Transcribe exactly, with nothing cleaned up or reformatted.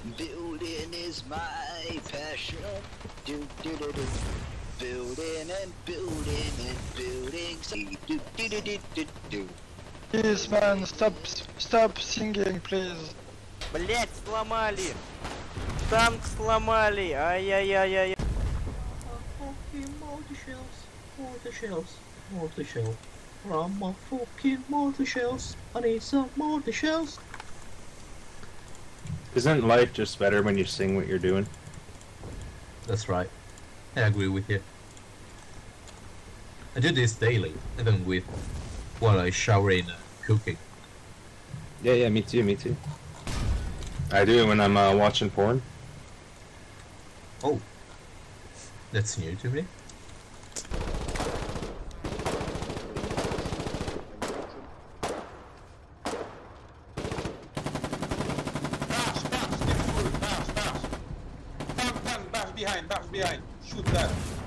Building is my passion. Do do do do. Building and building and building. Do do do do do do. Please, man, stop, stop singing, please. Блять, сломали! Танк сломали! Ай-яй-яй-яй. Fucking mortar shells, mortar shells, mortar shells. From my fucking mortar shells. I need some mortar shells. Isn't life just better when you sing what you're doing? That's right. I agree with you. I do this daily, even with while I shower in uh, cooking. Yeah, yeah, me too, me too. I do it when I'm uh, watching porn. Oh, that's new to me. Bash, bash, get full, bash, bash. Tank, tank, bash behind, bash behind. Shoot that.